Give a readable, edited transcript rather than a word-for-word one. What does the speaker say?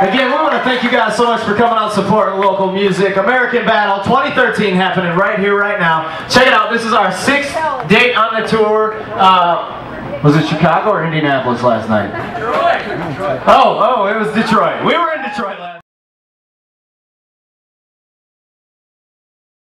Again, we want to thank you guys so much for coming out supporting local music. American Battle 2013 happening right here, right now. Check it out. This is our 6th date on the tour. Was it Chicago or Indianapolis last night? Detroit. Oh, it was Detroit. We were in Detroit last night.